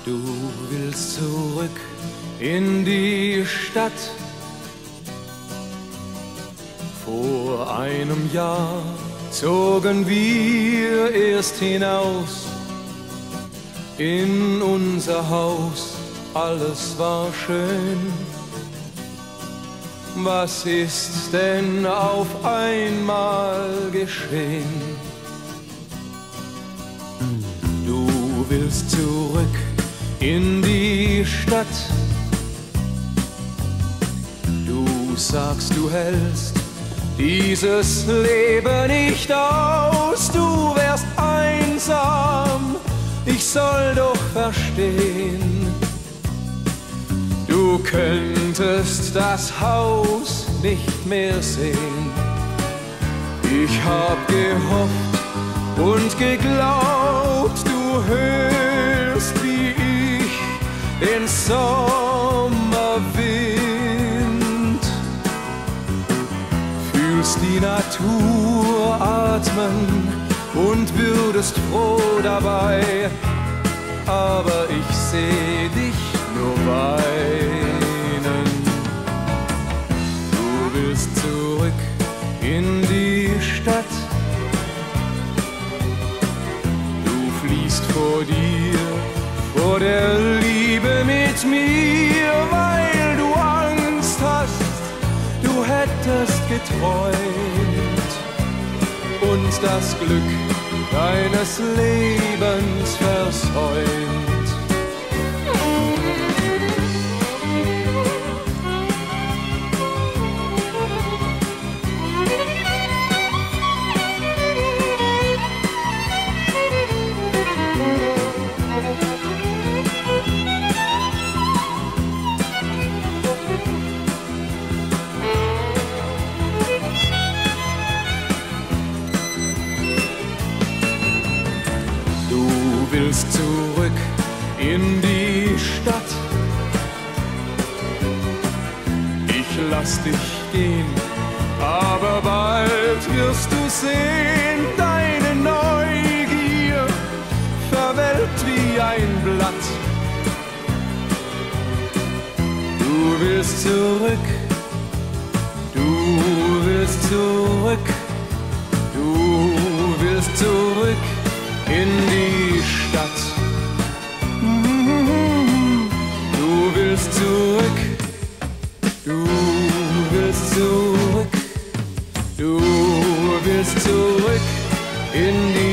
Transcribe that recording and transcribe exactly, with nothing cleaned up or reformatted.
Du willst zurück in die Stadt. Vor einem Jahr zogen wir erst hinaus in unser Haus, alles war schön. Was ist denn auf einmal geschehen? Du willst zurück in die Stadt. Du sagst, du hältst dieses Leben nicht aus. Du wärst einsam, ich soll doch verstehen. Du könntest das Haus nicht mehr sehen. Ich hab gehofft und geglaubt, du hörst wie ich den Sommerwind, fühlst die Natur atmen und würdest froh dabei, aber ich seh dich nur weinen. Du willst zurück in die Stadt. Vor dir, vor der Liebe mit mir, weil du Angst hast, du hättest geträumt und das Glück deines Lebens versäumt. Du willst zurück in die Stadt. Ich lass dich gehen, aber bald wirst du sehen, deine Neugier verwelkt wie ein Blatt. Du willst zurück, du willst zurück, du willst zurück in die Stadt. Du willst zurück, du willst zurück, du willst zurück in die